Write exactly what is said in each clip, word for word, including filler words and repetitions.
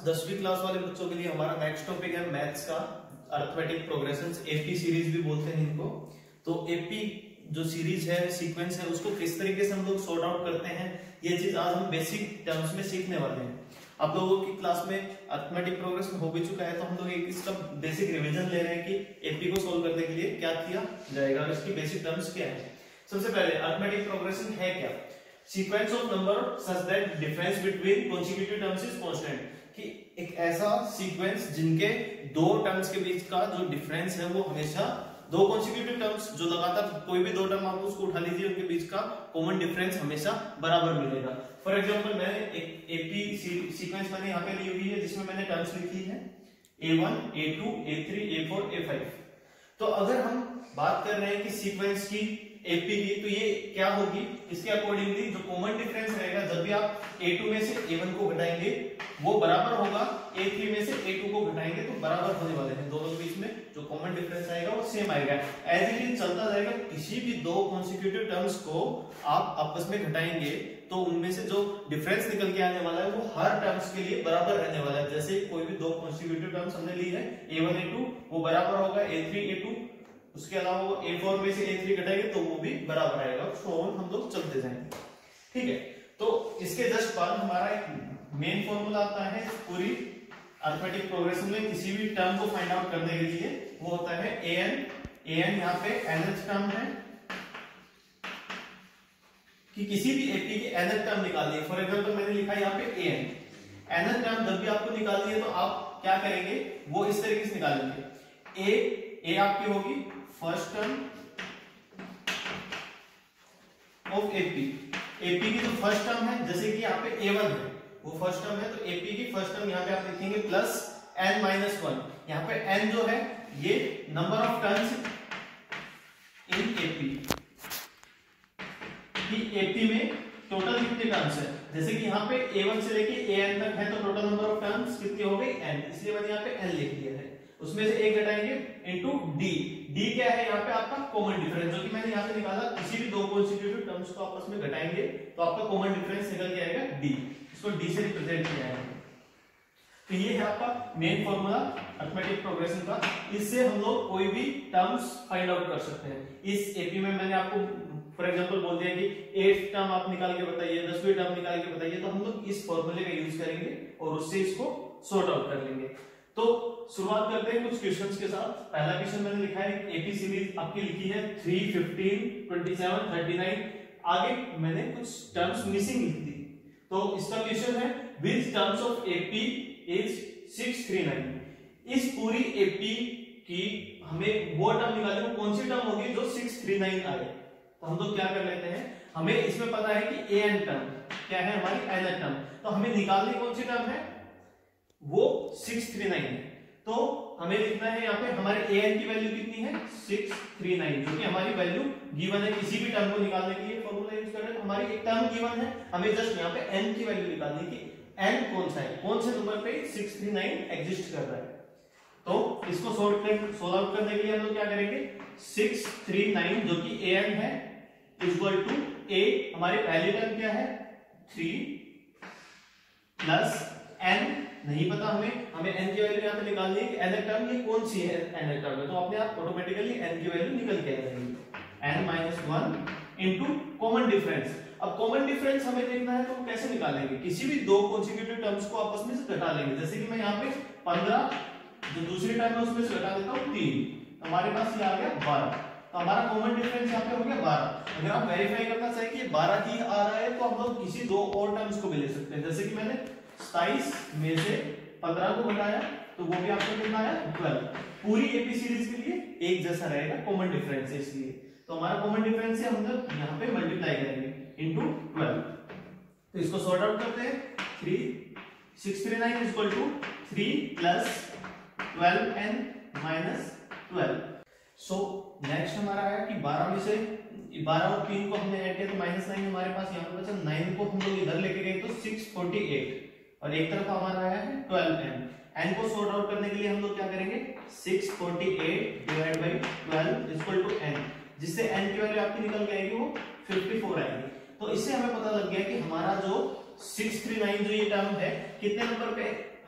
दसवीं क्लास वाले बच्चों के लिए हमारा नेक्स्ट टॉपिक है मैथ्स का अरिथमेटिक प्रोग्रेशंस, एपी सीरीज भी बोलते हैं इनको। तो एपी जो सीरीज है, सीक्वेंस है, उसको किस तरीके से हम लोग सॉर्ट आउट करते हैं, ये चीज आज हम बेसिक टर्म्स में सीखने वाले हैं। आप लोगों की क्लास में अरिथमेटिक प्रोग्रेशन हो भी चुका है, तो हम लोग एक इसका बेसिक रिवीजन ले रहे हैं कि एपी को सोल्व करने के लिए क्या किया जाएगा और इसकी बेसिक टर्म्स क्या है। सबसे पहले अरिथमेटिक प्रोग्रेशन है क्या? Sequence of number such that difference between consecutive terms is constant, कि एक ऐसा सीक्वेंस जिनके दो टर्म्स के बीच का जो डिफरेंस है वो हमेशा, दो कॉन्सिक्यूटिव टर्म्स जो लगातार कोई भी दो टर्म आप उसको उठा लीजिए, उनके बीच का कॉमन डिफरेंस हमेशा बराबर मिलेगा। फॉर एग्जांपल मैंने एक एपी सीक्वेंस मैंने यहाँ पे ली हुई है जिसमें मैंने टर्म्स लिखी है a one, a two, a three, a four, a five. तो अगर हम बात कर रहे हैं कि सीक्वेंस की एपी की, तो ये क्या होगी, इसके अकॉर्डिंगली जो कॉमन डिफरेंस रहेगा, जब भी आप ए टू में से ए वन को घटाएंगे वो बराबर होगा ए थ्री में से ए टू को घटाएंगे तो बराबर होने वाले हैं। दोनों के बीच में जो कॉमन डिफरेंस आएगा वो सेम आएगा। एज इट इज चलता जाएगा, किसी भी दो कॉन्सिक्यूटिव टर्म्स को आप आपस में घटाएंगे तो उनमें से जो डिफरेंस निकल के आने वाला है वो हर टर्म्स के लिए बराबर रहने वाला है। जैसे कोई भी दो कॉन्सिक्यूटिव टर्म्स हमने ली है ए वन, ए टू, वो बराबर होगा ए थ्री, ए टू, उसके अलावा वो ए फोर में से ए थ्री घटाएंगे तो वो भी बराबर आएगा। सो ऑन हम लोग चलते जाएंगे, ठीक है। तो इसके जस्ट बाद हमारा एक मेन फॉर्मूला आता है पूरी अरिथमेटिक प्रोग्रेशन में किसी भी टर्म को फाइंड आउट करने के लिए, वो होता है ए एन। ए एन यहाँ पे nth टर्म है कि किसी भी एपी की nth टर्म निकालनी है। फॉर एग्जांपल मैंने लिखा है यहाँ पे ए एन, nth टर्म जब भी आपको निकालनी है तो आप क्या करेंगे, वो इस तरीके से निकालेंगे। ए ए आपकी होगी first term of AP. AP की जो फर्स्ट टर्म है, जैसे कि यहाँ पे ए वन है वो फर्स्ट टर्म है, तो एपी की फर्स्ट टर्म यहाँ पे आप लिखेंगे प्लस एन माइनस वन। यहाँ पे एन जो है ये number of terms in AP, कि एपी में टोटल कितने टर्म्स है। जैसे कि यहाँ पे ए वन से लेके ए एन तक है तो टोटल नंबर ऑफ टर्म्स कितनी हो गई, एन, इसलिए मैंने यहाँ पे एन लिख दिया है। उसमें से एक घटाएंगे इनटू डी। डी क्या है यहाँ पे आपका कॉमन डिफरेंस, जो कि मैंने यहाँ से निकाला, किसी भी दो कॉन्सिक्यूटिव टर्म्स को आपस में घटाएंगे तो आपका कॉमन डिफरेंस निकल के आएगा डी। इसको डी से रिप्रेजेंट किया है। तो ये है आपका मेन फॉर्मूला अरिथमेटिक प्रोग्रेशन का। इससे हम लोग कोई भी टर्म्स फाइंड आउट कर सकते हैं। इस एपी में मैंने आपको फॉर एग्जांपल बोल दिया कि एट टर्म आप निकाल के बताइए, दसवीं टर्म निकाल के बताइए, तो हम लोग इस फॉर्मूले का यूज करेंगे और उससे इसको सॉर्ट आउट कर लेंगे। तो शुरुआत करते हैं कुछ क्वेश्चंस के साथ। पहला क्वेश्चन मैंने लिखा है एपी सीरीज आपकी लिखी है three, fifteen, twenty seven, thirty nine. आगे मैंने कुछ टर्म्स मिसिंग लिख दी। तो इसका क्वेश्चन है which terms of AP is six three nine. इस पूरी एपी की हमें वो टर्म निकालनी, वो कौन सी टर्म होगी जो सिक्स थ्री नाइन आए। तो हम लोग क्या कर लेते हैं, हमें इसमें पता है कि ए एन टर्म क्या है, हमारी एन टर्म, तो हमें निकालनी कौन सी टर्म है, वो सिक्स थ्री नाइन है। तो हमें लिखना है यहाँ पे हमारे ए एन की वैल्यू कितनी है, सिक्स थ्री नाइन, जो कि हमारी वैल्यू गिवन है। किसी भी टर्म को निकालने के लिए फॉर्मूला यूज कर रहे हैं, हमारी एक टर्म गिवन है, हमें जस्ट यहाँ पे एन की वैल्यू निकालनी है कि एन कौन सा है, कौन से नंबर पे सिक्स थ्री नाइन एग्जिस्ट कर रहा है। तो इसको सॉल्व कर सॉल्व आउट करने के लिए हम लोग क्या करेंगे, सिक्स थ्री नाइन जो कि ए एन है इक्वल टू ए, हमारी पहली टर्म क्या है थ्री प्लस एन, नहीं पता हमें, हमें n की वैल्यू यहाँ पे निकालनी है कि n टर्म ये कौन सी है n टर्म में, तो अपने आप ऑटोमेटिकली n की वैल्यू निकल के आ जाएगी n minus one into common difference. अब कॉमन डिफरेंस हमें देखना है तो कैसे निकालेंगे, किसी भी दो कॉन्सिक्यूटिव टर्म्स को आपस में से घटा लेंगे। जैसे कि मैं यहाँ पे पंद्रह जो दूसरी टर्म है उसमें से घटा देता हूँ तीन, हमारे पास ये आ गया बारह। तो हमारा कॉमन डिफरेंस यहाँ पे हो गया बारह। अगर आप वेरीफाई करना चाहिए कि बारह ही आ रहा है तो हम लोग किसी दो और टर्म्स को भी ले सकते हैं। जैसे कि मैंने सताइस में से पंद्रह को घटाया तो वो भी आपको कितना आया, ट्वेल्व। पूरी एपी सीरीज के लिए एक जैसा रहेगा कॉमन डिफरेंस है, इसलिए तो हमारा कॉमन डिफरेंस है, हम लोग यहाँ पे मल्टीप्लाई करेंगे इनटू ट्वेल्व। तो इसको सॉर्ट आउट करते हैं, three six three nine equal to three plus twelve n minus twelve. So next हमारा है कि बारह में से बारह और तीन को हमने ऐड किया तो माइनस नाइन हमारे पास यहाँ पे बचा। नाइन को हम लोग इधर लेके गए तो सिक्स फोर्टी एट और एक तरफ हमारा आया है ट्वेल्व एन। एन को सॉर्ट आउट करने के लिए हम लोग क्या करेंगे, six forty eight divide by twelve equal to n, जिससे एन की वैल्यू आपकी निकल के आएगी वो फिफ्टी फोर आएगी। तो इससे हमें पता लग गया कि हमारा जो सिक्स थ्री नाइन जो ये टर्म है कितने नंबर पे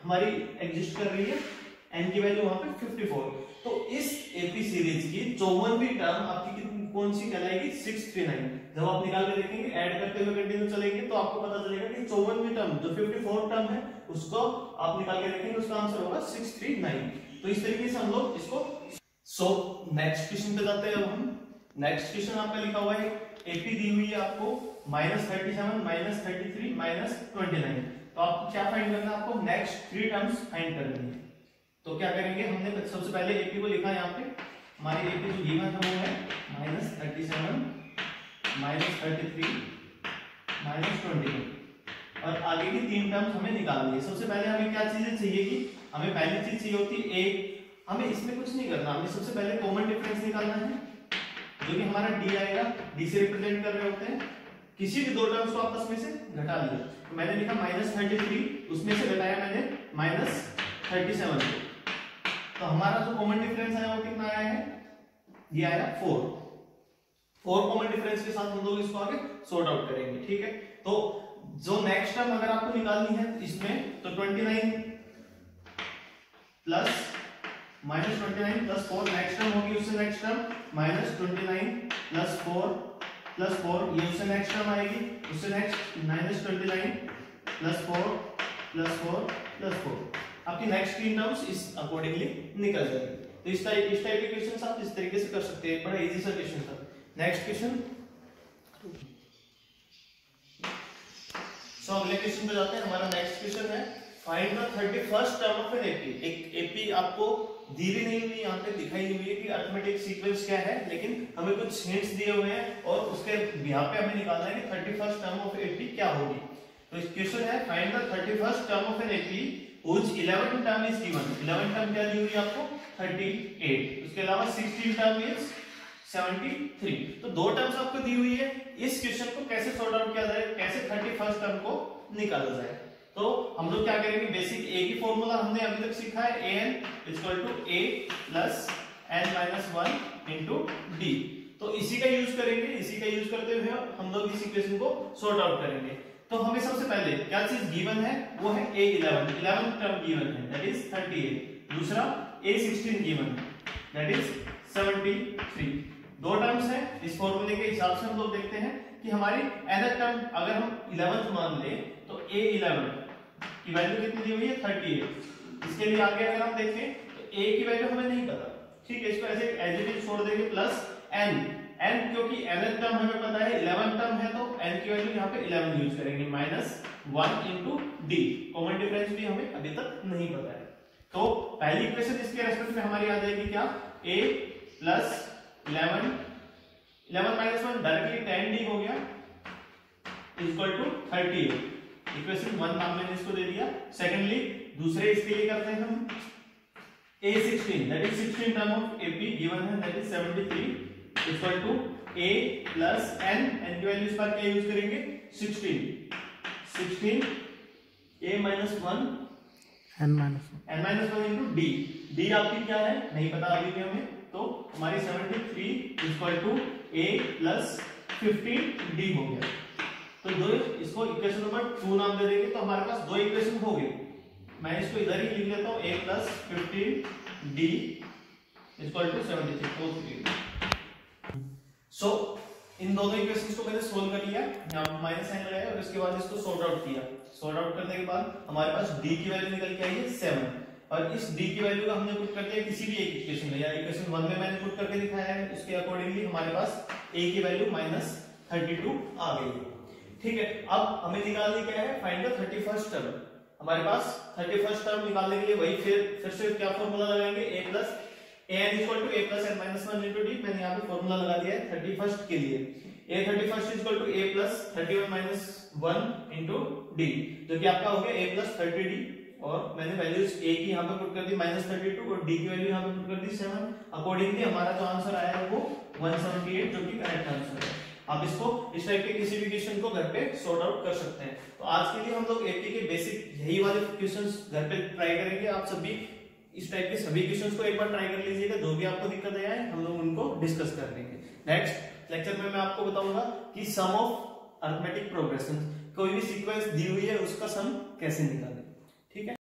हमारी एग्जिस्ट कर रही है, n की वैल्यू वहां पे चौवन। तो इस एपी सीरीज की चौवनवीं टर्म आपकी कौन सी कहलाएगी? Six three nine. जब आप निकाल के देखेंगे, ऐड करते हुए कंटिन्यू चलेंगे, तो आपको पता चलेगा कि चौवनवीं टर्म जो चौवन टर्म है उसको आप निकाल के देखेंगे, उसका आंसर होगा सिक्स थ्री नाइन। तो इस तरीके से हम लोग इसको। सो नेक्स्ट क्वेश्चन पे जाते हैं अब हम। नेक्स्ट क्वेश्चन आपका लिखा हुआ है, एपी दी हुई है आपको minus thirty seven, minus thirty three, minus twenty nine. तो आपको क्या फाइंड करना है? आपको नेक्स्ट थ्री टर्म्स फाइंड करनी है। तो क्या करेंगे? हमने सबसे पहले एपी को लिखा है यहाँ पे, हमारी एपी जो गिवन है वो है minus thirty seven, minus thirty three, minus twenty nine, और आगे की तीन टर्म्स हमें निकालनी है। सबसे पहले हमें क्या चीजें चाहिए कि हमें पहली चीज चाहिए होती है ए। हमें इसमें कुछ नहीं करना, हमें सबसे पहले कॉमन डिफरेंस निकालना है, जो कि हमारा डी आएगा। डी से रिप्रेजेंट कर रहे होते हैं किसी भी दो टर्म्स को आपस में से घटा दिया। तो मैंने लिखा माइनस थर्टी थ्री, उसमें से घटाया मैंने माइनस थर्टी सेवन को, तो हमारा जो कॉमन डिफरेंस आया वो कितना आया है? ये आया फोर। फोर कॉमन डिफरेंस के साथ हम लोग इसको आगे सॉर्ट आउट करेंगे, ठीक है। तो जो नेक्स्ट टर्म अगर आपको निकालनी है इसमें, तो twenty nine plus minus twenty nine plus four, next term होगी उससे next term minus twenty nine plus four plus four, ये उससे नेक्स्ट टर्म आएगी, उससे next minus twenty nine plus four plus four plus four. आपकी next तीन terms इस accordingly निकल जाएगी। तो इस टाइप इस टाइप के क्वेश्चंस आप इस तरीके से कर सकते हैं, बड़ा इजी सा क्वेश्चन था। Next question. सो अगले क्वेश्चन पे जाते हैं। हमारा नेक्स्ट क्वेश्चन है, find the thirty first term of an AP. एक एपी आपको दी भी नहीं हुई, यहाँ पे दिखाई नहीं हुई है कि अरिथमेटिक सीक्वेंस क्या है, लेकिन हमें कुछ हिंट्स दिए हुए हैं और उसके यहाँ पे हमें निकालना है कि thirty first term of AP क्या होगी। तो इस क्वेश्चन है, find the thirty first term of an AP whose eleventh term is given। eleventh term क्या दी हुई है आपको? Thirty eight. उसके अलावा sixteen term is seventy three. तो दो टर्म्स आपको दी हुई है। इस क्वेश्चन को कैसे सॉर्ट आउट किया जाए, कैसे थर्टी फर्स्ट टर्म को निकाला जाए? तो हम लोग क्या करेंगे, बेसिक ए की फॉर्मूला हमने अभी तक सीखा है, a n equal to a plus n minus one into d. तो इसी का यूज करेंगे, इसी का यूज करते हुए हम लोग इस इक्वेशन को सॉर्ट आउट करेंगे। तो हमें सबसे पहले क्या चीज गिवन है, वो है a eleven, eleven term given है, दैट इज थर्टी एट। दूसरा ए सिक्सटीन गिवन है, दैट इज सेवेंटी थ्री। दो टर्म्स हैं। इस फॉर्मूले के हिसाब से हम लोग देखते हैं कि हमारी nth टर्म अगर हम इलेवेंथ मान ले, तो ए इलेवन की वैल्यू कितनी दी हुई है? Thirty eight. इसके लिए आगे अगर हम देखें तो ए की वैल्यू हमें नहीं पता, ठीक है, इसको ऐसे एज इट इज छोड़ देंगे, प्लस एन। n क्योंकि nth टर्म हमें पता है, इलेवन टर्म है, तो n की वैल्यू यहाँ पे इलेवन यूज करेंगे, minus one into d. Common difference भी हमें अभी तक नहीं पता है। तो पहली इक्वेशन इसके रेस्पेक्ट में हमारी आ जाएगी क्या? a plus eleven, eleven minus one directly ten d हो गया, equal to thirty eight. Equation one नाम मैंने इसको दे दिया। सेकेंडली दूसरे इसके लिए करते हैं हम, a sixteen, that is sixteen term of AP given है, that is seventy three equal to a plus n, n की वैल्यू इस बार क्या यूज करेंगे? Sixteen, sixteen a minus one, n minus n minus one into d. D आपकी क्या है नहीं पता अभी भी हमें, तो हमारी seventy three equal to a plus fifteen d हो गया। तो दो इसको इक्वेशन नंबर टू नाम दे देंगे, तो हमारे पास दो इक्वेशन हो गई। मैं इसको इधर ही लिख लेता हूँ, a plus fifteen d equal to seventy three. So इन दोनों इक्वेशंस को मैंने सोल्व कर लिया, यहाँ माइनस साइन लगाया और इसके बाद इसको सॉर्ट आउट किया। सॉर्ट आउट करने के बाद हमारे पास d की वैल्यू निकल के आई है सेवन, और इस d की वैल्यू का हमने पुट कर दिया किसी भी एक इक्वेशन में, या इक्वेशन वन में मैंने पुट करके दिखाया है, उसके अकॉर्डिंगली हमारे पास a की वैल्यू माइनस थर्टी टू आ गई है। ठीक है, अब हमें निकालनी क्या है? Find the thirty first term. हमारे पास थर्टी फर्स्ट टर्म निकालने के लिए वही फिर फिर से क्या फॉर्मूला लगाएंगे? a plus an equal to a plus n minus one into d. मैंने यहाँ पे फॉर्मूला लगा दिया है थर्टी फर्स्ट के लिए, a thirty first equal to a plus thirty one minus one into d, जो कि आपका हो गया a प्लस थर्टी डी, और मैंने वैल्यूज a की यहाँ पे पुट कर दी माइनस थर्टी टू और d की वैल्यू यहाँ पे पुट कर दी सेवन। अकॉर्डिंगली हमारा जो आंसर आया है वो वन सेवेंटी एट, जो कि करेक्ट आंसर है। आप इसको इस टाइप के किसी भी क्वेश्चन को घर पे सॉर्ट आउट कर सकते हैं। तो आज के लिए हम लोग एपी के बेसिक यही वाले क्वेश्चंस घर पे ट्राई करेंगे। आप सभी इस टाइप के सभी क्वेश्चंस को एक बार ट्राई कर लीजिएगा, जो भी आपको दिक्कत आए हम लोग उनको डिस्कस कर लेंगे। नेक्स्ट लेक्चर में मैं आपको बताऊंगा कि सम ऑफ अरिथमेटिक प्रोग्रेशन, कोई भी सीक्वेंस दी हुई है उसका सम कैसे निकालें। ठीक है।